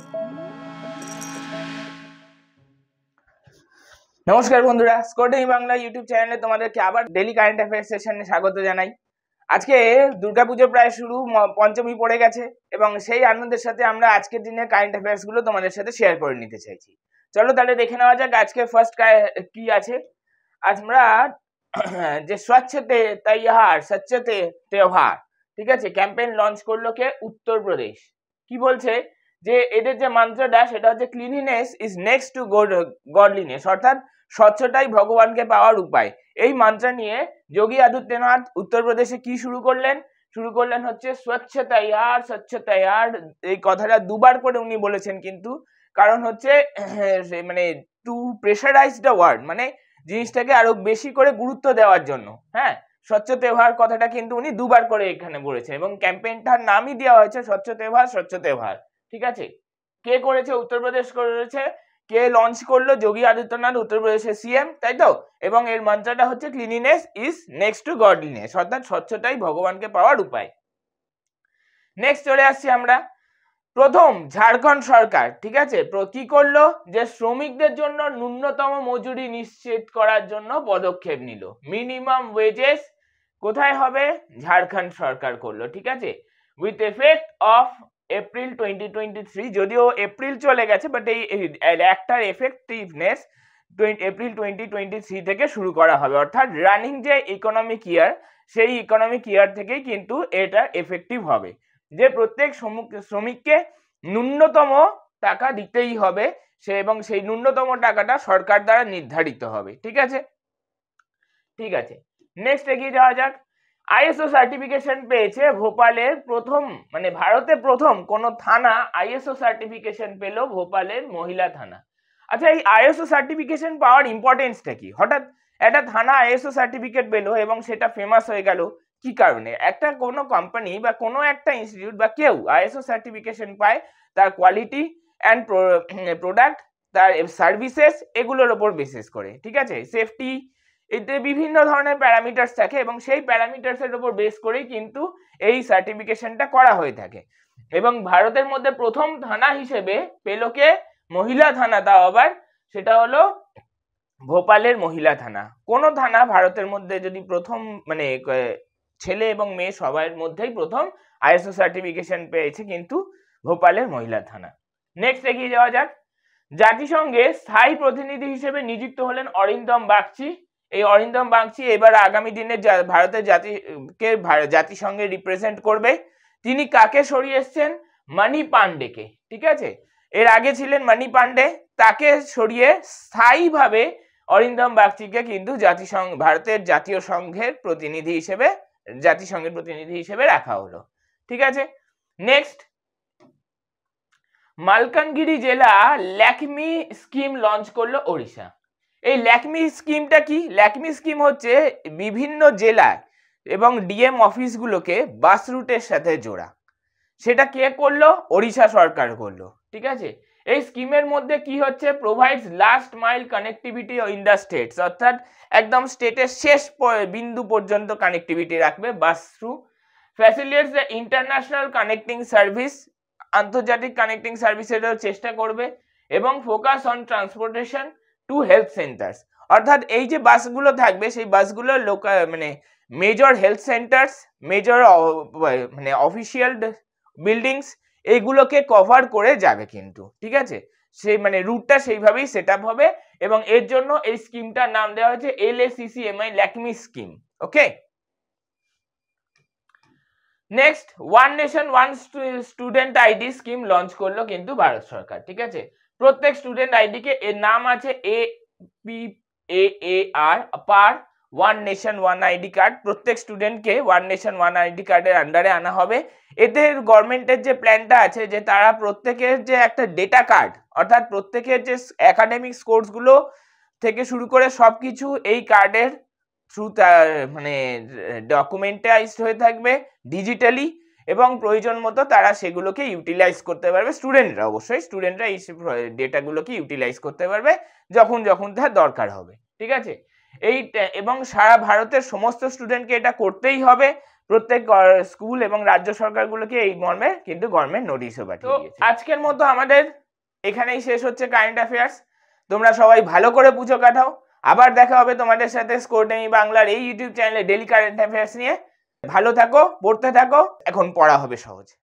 নমস্কার বন্ধুরা, স্কর্ডেমি বাংলা ইউটিউব চ্যানেলে তোমাদেরকে আবার ডেইলি কারেন্ট অ্যাফেয়ার্স সেশনে স্বাগত জানাই। আজকে দুর্গাপুজো প্রায় শুরু, পঞ্চমী পড়ে গেছে এবং সেই আনন্দের সাথে আমরা আজকের দিনে কারেন্ট অ্যাফেয়ার্স গুলো তোমাদের সাথে শেয়ার করে নিতে চাইছি। চলো তাহলে দেখে নেওয়া যাক আজকে ফার্স্ট কি আছে। আমরা যে স্বচ্ছতে তৈয়ার স্বচ্ছতে তেওহার, ঠিক আছে, ক্যাম্পেইন লঞ্চ করলো কে? উত্তরপ্রদেশ। কি বলছে যে এদের যে মন্ত্রটা সেটা হচ্ছে cleanliness is next to godliness, অর্থাৎ স্বচ্ছতাই ভগবানকে পাওয়ার উপায়। এই মন্ত্র নিয়ে যোগী আদিত্যনাথ উত্তরপ্রদেশে কি শুরু করলেন হচ্ছে স্বচ্ছতায়ার স্বচ্ছতায়ার। এই কথাটা দুবার করে উনি বলেছেন, কিন্তু কারণ হচ্ছে মানে টু প্রেশারাইজ দ্য ওয়ার্ড, মানে জিনিসটাকে আরো বেশি করে গুরুত্ব দেওয়ার জন্য। হ্যাঁ, স্বচ্ছ তেওহার কথাটা কিন্তু উনি দুবার করে এখানে বলেছেন এবং ক্যাম্পেইনটার নামই দেওয়া হয়েছে স্বচ্ছ তেওহার স্বচ্ছ তেওহার। ঠিক আছে, কে করেছে? উত্তরপ্রদেশ করেছে। কে লঞ্চ করলো? যোগী আদিত্যনাথ, উত্তরপ্রদেশের সিএম, তাই তো। এবং এর মন্ত্রটা হচ্ছে cleanliness is next to godliness, অর্থাৎ স্বচ্ছতাই ভগবানকে পাওয়ার উপায়। নেক্সট চলে আসছি আমরা প্রথম ঝাড়খণ্ড সরকার, ঠিক আছে, কি করলো? যে শ্রমিকদের জন্য ন্যূনতম মজুরি নিশ্চিত করার জন্য পদক্ষেপ নিল। মিনিমাম ওয়েজেস কোথায় হবে? ঝাড়খণ্ড সরকার করলো, ঠিক আছে, উইথ এফেক্ট অফ এপ্রিল 2023। যদিও এপ্রিল চলে গেছে, বাট এই একটার এফেক্টিভনেস এপ্রিল 2023 থেকে শুরু করা হবে, অর্থাৎ রানিং যে ইকোনমিক ইয়ার, সেই ইকোনমিক ইয়ার থেকেই কিন্তু এটা এফেক্টিভ হবে, যে প্রত্যেক শ্রমিককে ন্যূনতম টাকা দিতেই হবে সে, এবং সেই ন্যূনতম টাকাটা সরকার দ্বারা নির্ধারিত হবে। ঠিক আছে, ঠিক আছে। নেক্সট এগিয়ে যাওয়া যাক। আইএসও সার্টিফিকেশন পেয়েছে ভোপালের প্রথম, মানে ভারতে প্রথম কোন থানা আইএসও সার্টিফিকেশন পেল, ভোপালের মহিলা থানা। আচ্ছা, এই আইএসও সার্টিফিকেশন পাওয়ার ইম্পর্টেন্সটা কি? হঠাৎ একটা থানা আইএসও সার্টিফিকেট পেল এবং সেটা ফেমাস হয়ে গেল, কি কারণে? একটা কোনো কোম্পানি বা কোনো একটা ইনস্টিটিউট বা কেউ আইএসও সার্টিফিকেশন পায় তার কোয়ালিটি অ্যান্ড প্রোডাক্ট, তার সার্ভিসেস, এগুলোর উপর বেসিস করে। ঠিক আছে, সেফটি, এতে বিভিন্ন ধরনের প্যারামিটার্স থাকে এবং সেই প্যারামিটার্সের উপর বেস করেই কিন্তু এই সার্টিফিকেশনটা করা হয়ে থাকে। এবং ভারতের মধ্যে প্রথম থানা হিসেবে পেল কে? মহিলা থানা, তাও আবার সেটা হলো ভোপালের মহিলা থানা। কোন থানা ভারতের মধ্যে যদি প্রথম, মানে ছেলে এবং মেয়ে সবার মধ্যেই প্রথম আইএসও সার্টিফিকেশন পেয়েছে, কিন্তু ভোপালের মহিলা থানা। নেক্সট এগিয়ে যাওয়া যাক। জাতিসংঘে স্থায়ী প্রতিনিধি হিসেবে নিযুক্ত হলেন অরিন্দম বাগচি। এই অরিন্দম বাগচি এবার আগামী দিনে ভারতের জাতিসংঘে রিপ্রেজেন্ট করবে। তিনি কাকে সরিয়ে এসছেন? মানি পান্ডেকে। ঠিক আছে, এর আগে ছিলেন মানি পান্ডে, তাকে সরিয়ে স্থায়ীভাবে অরিন্দম বাগচিকে কিন্তু ভারতের জাতীয় সংঘের প্রতিনিধি হিসেবে, জাতিসংঘের প্রতিনিধি হিসেবে রাখা হলো। ঠিক আছে, নেক্সট। মালকানগিরি জেলা ল্যাকমি স্কিম লঞ্চ করলো ওড়িশা। এই ল্যাকমি স্কিমটা কি? ল্যাকমি স্কিম হচ্ছে বিভিন্ন জেলায় এবং ডিএম অফিসগুলোকে বাস রুটের সাথে জোড়া। সেটা কে করলো? ওড়িশা সরকার করলো। ঠিক আছে, এই স্কিমের মধ্যে কি হচ্ছে? Provides last mile connectivity in the states, অর্থাৎ একদম স্টেটের শেষ বিন্দু পর্যন্ত কানেক্টিভিটি রাখবে bus through. Facilitates the international connecting service, আন্তর্জাতিক কানেক্টিং সার্ভিসেরও চেষ্টা করবে, এবং focus on transportation to health centres, অর্থাৎ এই যে বাসগুলো থাকবে সেই বাসগুলো লোকাল, মানে মেজর হেলথ সেন্টার্স, মেজর মানে অফিসিয়াল বিল্ডিংস, এইগুলোকে কভার করে যাবে কিন্তু। ঠিক আছে, সেই মানে রুটটা সেইভাবেই সেট আপ হবে এবং এর জন্য এই স্কিমটার নাম দেওয়া হয়েছে LACCMI, LACCMI scheme. Okay, next. One nation one student ID scheme launch করলো কিন্তু ভারত সরকার। ঠিক আছে, প্রত্যেক স্টুডেন্ট আইডি কে, এর নাম আছে APAAR, পার one nation one ID card. প্রত্যেক স্টুডেন্টকে ওয়ান নেশন ওয়ান আইডি কার্ডের আন্ডারে আনা হবে। এতে গভর্নমেন্টের যে প্ল্যানটা আছে, যে তারা প্রত্যেকের যে একটা ডেটা কার্ড, অর্থাৎ প্রত্যেকের যে একাডেমিক স্কোরসগুলো থেকে শুরু করে সবকিছু এই কার্ডের থ্রু মানে ডকুমেন্টাইজড হয়ে থাকবে ডিজিটালি, এবং প্রয়োজন মতো তারা সেগুলোকে ইউটিলাইজ করতে পারবে। স্টুডেন্টরা, অবশ্যই স্টুডেন্টরা এই ডেটাগুলোকে ইউটিলাইজ করতে পারবে যখন যখন তার দরকার হবে। ঠিক আছে, এই এবং সারা ভারতের সমস্ত স্টুডেন্টকে এটা করতেই হবে। প্রত্যেক স্কুল এবং রাজ্য সরকারগুলোকে এই মর্মে কিন্তু গভর্নমেন্ট নোটিশও পাঠিয়ে দিয়েছে। আজকের মতো আমাদের এখানেই শেষ হচ্ছে কারেন্ট অ্যাফেয়ার্স। তোমরা সবাই ভালো করে পুজো কাটাও। আবার দেখা হবে তোমাদের সাথে স্কোরডেমি বাংলার এই ইউটিউব চ্যানেলে ডেলি কারেন্ট অ্যাফেয়ার্স নিয়ে। ভালো থাকো, পড়তে থাকো, এখন পড়া হবে সহজ।